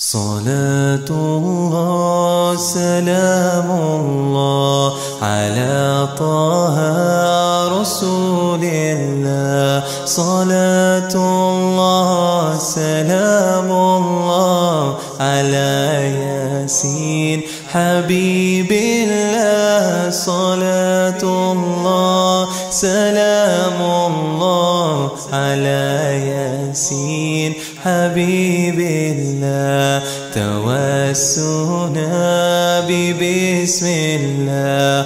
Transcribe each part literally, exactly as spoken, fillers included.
صلاة الله سلام الله على طه رسول الله. صلاة الله سلام الله على ياسين حبيب الله. صلاة الله سلام الله على ياسين حبيب الله. توسنا ببسم الله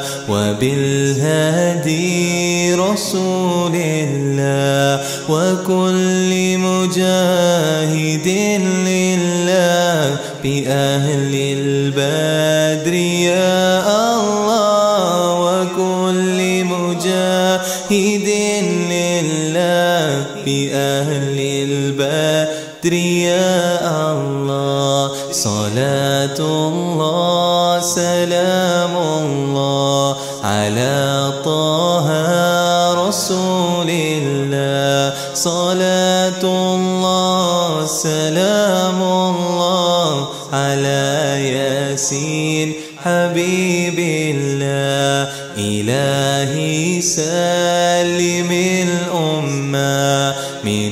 وبالهدي رسول الله وكل مجاهد لله بأهل البدر يا الله. وكل مجاهد لله بأهل البدر يا الله. صلاة الله سلام الله على طه رسول الله. صلاة الله سلام الله على ياسين حبيب الله. إلهي سلم الأمة من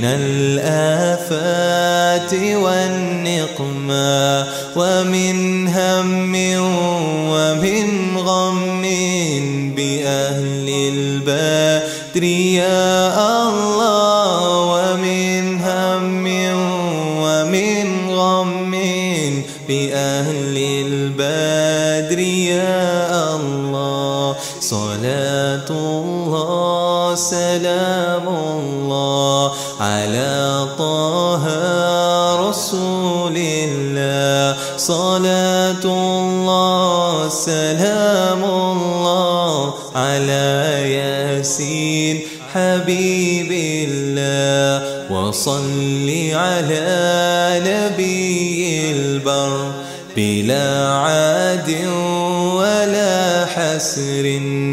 الآفات والنقمة ومن هم ومن غم بأهل البدر يا الله. ومن هم ومن غم بأهل البدر يا الله. صلاة الله سلام الله على طه رسول الله. صلاة الله سلام الله على ياسين حبيب الله. وصل على نبي البر بلا عاد ولا حسر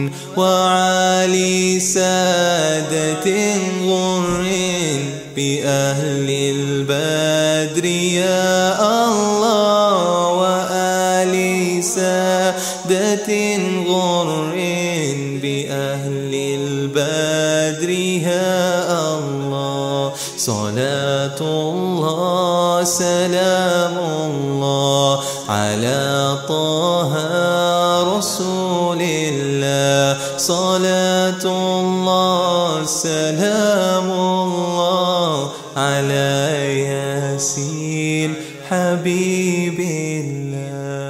وعلي سادة غر بأهل البدر يا الله. وآل سادة غر بأهل البدر يا الله. صلاة الله سلام الله على طه رسول الله. صلاة الله سلام الله على ياسين حبيب الله.